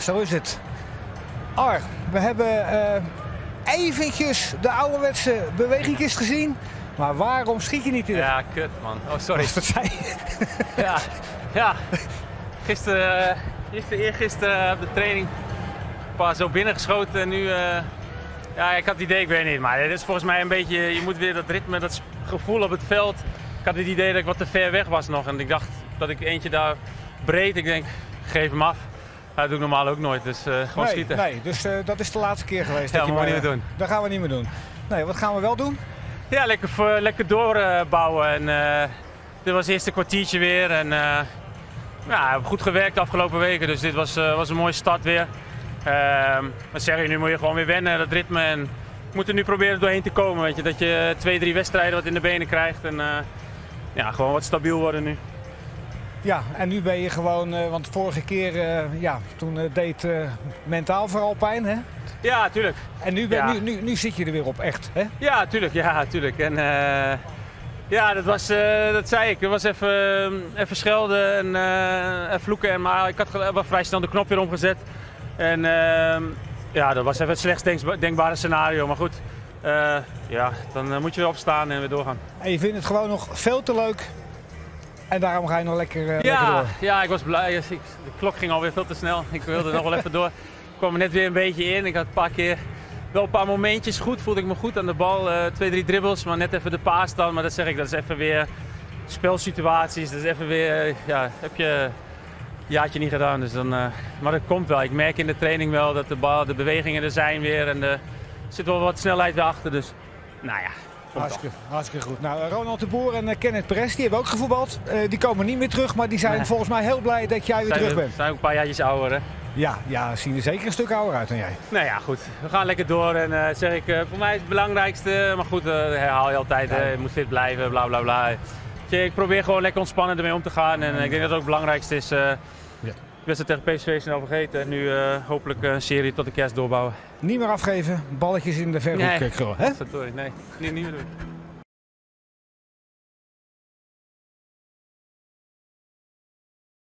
zo is het. Ar, we hebben eventjes de ouderwetse bewegingkist gezien. Maar waarom schiet je niet in? Ja, kut man. Oh, sorry. Wat zei je? Ja. Eergisteren op de training een paar zo binnengeschoten en nu... ja, ik had het idee, ik weet niet, maar dit is volgens mij een beetje... Je moet weer dat ritme, dat gevoel op het veld. Ik had het idee dat ik wat te ver weg was nog en ik dacht dat ik eentje daar breed, ik denk, geef hem af. Dat doe ik normaal ook nooit, dus gewoon schieten. Nee, dus dat is de laatste keer geweest. Ja, dat dat gaan we niet meer doen. Dat gaan we niet meer doen. Nee, wat gaan we wel doen? Ja, lekker doorbouwen. En dit was het eerste kwartiertje weer. En ja, we hebben goed gewerkt de afgelopen weken, dus dit was een mooie start weer. Maar zeg je, nu moet je gewoon weer wennen, dat ritme. En we moeten nu proberen doorheen te komen, weet je. Dat je 2-3 wedstrijden wat in de benen krijgt. En ja, gewoon wat stabiel worden nu. Ja, en nu ben je gewoon, want vorige keer, toen deed mentaal vooral pijn, hè? Ja, tuurlijk. En nu zit je er weer op, echt, hè? Ja, tuurlijk. En ja, dat zei ik. Dat was even schelden en vloeken. Maar ik had wel vrij snel de knop weer omgezet. En ja, dat was even het slechtst denkbare scenario. Maar goed, ja, dan moet je weer opstaan en weer doorgaan. En je vindt het gewoon nog veel te leuk. En daarom ga je nog lekker door. Ja, ik was blij. De klok ging alweer veel te snel. Ik wilde nog wel even door. Ik kwam er net weer een beetje in. Ik had wel een paar momentjes goed. Voelde ik me goed aan de bal. 2-3 dribbles, maar net even de paas dan. Maar dat zeg ik, dat is even weer spelsituaties. Dat is even weer, ja, heb je een jaartje niet gedaan. Dus dan, maar dat komt wel. Ik merk in de training wel dat de bewegingen er zijn weer. En er zit wel wat snelheid weer achter. Dus nou ja. Hartstikke goed. Nou, Ronald de Boer en Kenneth Perez, die hebben ook gevoetbald. Die komen niet meer terug, maar die zijn volgens mij heel blij dat jij weer terug bent. We zijn ook een paar jaartjes ouder, hè? Ja, zien er zeker een stuk ouder uit dan jij. Nou ja, goed. We gaan lekker door. En zeg ik, voor mij is het belangrijkste. Maar goed, herhaal je altijd. Je moet fit blijven, bla bla bla. Ik probeer gewoon lekker ontspannen ermee om te gaan. En ik denk dat het ook het belangrijkste is. Ik was het tegen PSV snel vergeten. En nu hopelijk een serie tot de kerst doorbouwen. Niet meer afgeven, balletjes in de verhoek krullen. Nee, niet meer doen.